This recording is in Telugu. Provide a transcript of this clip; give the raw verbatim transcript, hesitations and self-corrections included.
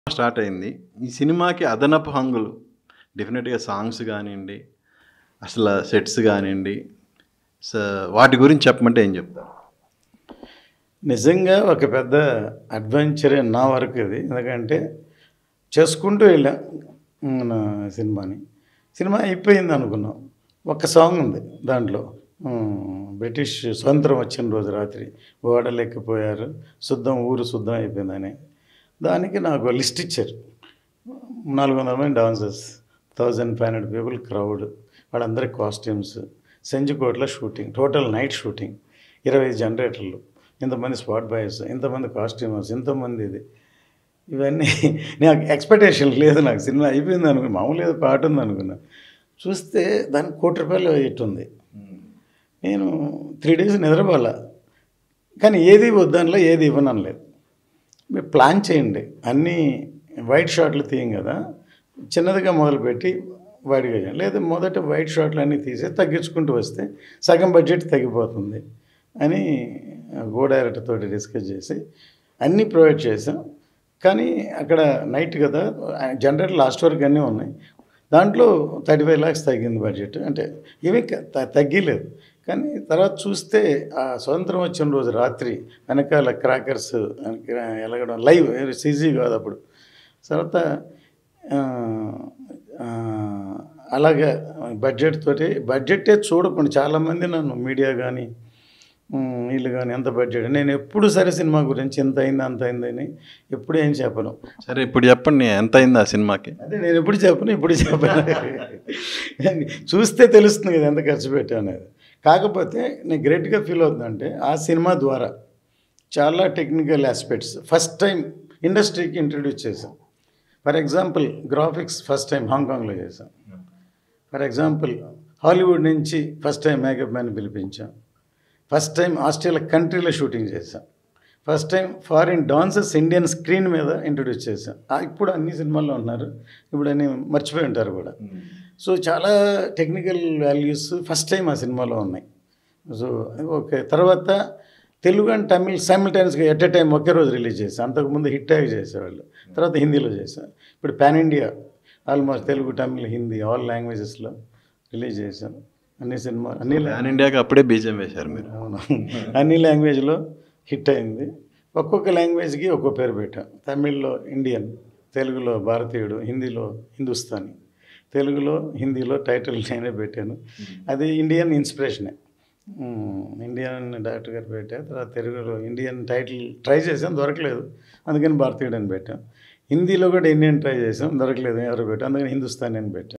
స్టార్ట్ అయింది. ఈ సినిమాకి అదనపు హంగులు డెఫినిట్‌గా సాంగ్స్ గానియండి, అసల సెట్స్ గానియండి, స వాటి గురించి చెప్పమంటే ఏం చెప్తారు? నిజంగా ఒక పెద్ద అడ్వెంచరే నా వరకు ఇది. ఎందుకంటే చేసుకుంటూ వెళ్ళాం మన సినిమాని. సినిమా అయిపోయింది అనుకున్నాం. ఒక సాంగ్ ఉంది దాంట్లో. హ్మ్. బ్రిటిష్ స్వతంత్రం వచ్చిన రోజు రాత్రి ఓడలెక్కిపోయారు, శుద్ధం ఊరు శుద్ధం అయిపోయిందని. దానికి నాకు లిస్ట్ ఇచ్చారు. నాలుగు వందల మంది dancers, thousand five hundred people crowd, వాళ్ళందరి కాస్ట్యూమ్స్, సెంజికోటలో షూటింగ్, టోటల్ నైట్ షూటింగ్, ఇరవై జనరేటర్లు, ఇంతమంది స్పాట్ బాయ్స్, ఇంతమంది కాస్ట్యూమర్స్, ఇంతమంది ఇది. ఇవన్నీ నాకు ఎక్స్పెక్టేషన్ లేదు. నాకు సినిమా అయిపోయింది అనుకున్నా, మామూలు ఏదో పాట ఉంది అనుకున్నా. చూస్తే దానికి కోటి రూపాయలు ఇట్టుంది. నేను త్రీ డేస్ నిద్రపోలా. కానీ ఏది వద్దనలో, ఏది ఇవ్వనలేదు. మీరు ప్లాన్ చేయండి. అన్నీ వైట్ షాట్లు తీయం కదా, చిన్నదిగా మొదలుపెట్టి వైడ్గా చేయండి. లేదా మొదట వైట్ షాట్లు అన్నీ తీసి తగ్గించుకుంటూ వస్తే సగం బడ్జెట్ తగ్గిపోతుంది అని గో డైరెక్టర్ తోటి డిస్కస్ చేసి అన్నీ ప్రొవైడ్ చేసాం. కానీ అక్కడ నైట్ కదా, జనరేటర్ లాస్ట్ వరకు అన్నీ ఉన్నాయి. దాంట్లో థర్టీ ఫైవ్ ల్యాక్స్ తగ్గింది బడ్జెట్. అంటే ఏమీ తగ్గిలేదు. కానీ తర్వాత చూస్తే ఆ స్వతంత్రం వచ్చిన రోజు రాత్రి వెనకాల క్రాకర్స్ ఎలగడం లైవ్, సీజీ కాదు అప్పుడు. తర్వాత అలాగే బడ్జెట్ తోటి, బడ్జెటే చూడకుండా చాలామంది నన్ను మీడియా కానీ వీళ్ళు కానీ ఎంత బడ్జెట్, నేను ఎప్పుడు సరే సినిమా గురించి ఎంత అయింది అంత అయిందని ఎప్పుడు ఏం చెప్పను. సరే ఇప్పుడు చెప్పండి, ఎంత అయింది ఆ సినిమాకి? అదే నేను ఎప్పుడు చెప్పను, ఇప్పుడు చెప్పను. చూస్తే తెలుస్తుంది కదా ఎంత ఖర్చు పెట్టా అనేది. కాకపోతే నేను గ్రేట్గా ఫీల్ అవుతుందంటే ఆ సినిమా ద్వారా చాలా టెక్నికల్ ఆస్పెక్ట్స్ ఫస్ట్ టైం ఇండస్ట్రీకి ఇంట్రడ్యూస్ చేశాం. For example graphics first time హాంకాంగ్లో చేశాం. ఫర్ ఎగ్జాంపుల్ హాలీవుడ్ నుంచి ఫస్ట్ టైం మేకప్ మ్యాన్ పిలిపించాం. ఫస్ట్ టైం ఆస్ట్రేలియా కంట్రీలో షూటింగ్ చేశాం. First time foreign dancers Indian screen మీద ఇంట్రడ్యూస్ చేశాం. ఇప్పుడు అన్ని సినిమాల్లో ఉన్నారు, ఇప్పుడు అన్ని మర్చిపోయి ఉంటారు కూడా. సో చాలా టెక్నికల్ వాల్యూస్ ఫస్ట్ టైం ఆ సినిమాలో ఉన్నాయి. So okay. తర్వాత తెలుగు అండ్ తమిళ్ సైమిల్టైనస్గా ఎట్ ఎ టైం ఒకే రోజు రిలీజ్ చేశాం. అంతకుముందు హిట్ ట్యాగ్ చేసేవాళ్ళు, తర్వాత హిందీలో చేశాం. ఇప్పుడు pan India almost Telugu, Tamil, Hindi all లాంగ్వేజెస్లో రిలీజ్ చేశాం. అన్ని సినిమా అన్ని పాన్ ఇండియాకి అప్పుడే బీజం వేశారు మీరు. అవును, అన్ని లాంగ్వేజ్లో హిట్ అయింది. ఒక్కొక్క లాంగ్వేజ్కి ఒక్కో పేరు పెట్టాం. తమిళ్లో ఇండియన్, తెలుగులో భారతీయుడు, హిందీలో హిందుస్థానీ, తెలుగులో హిందీలో టైటిల్ నేనే పెట్టాను. అది ఇండియన్ ఇన్స్పిరేషనే. ఇండియన్ డైరెక్టర్ గారు పెట్టారు. తర్వాత తెలుగులో ఇండియన్ టైటిల్ ట్రై చేసాం, దొరకలేదు, అందుకని భారతీయుడు అని పెట్టాం. హిందీలో కూడా ఇండియన్ ట్రై చేసాం, దొరకలేదు, ఎవరు పెట్టాం, అందుకని హిందుస్థానీ అని పెట్టాం.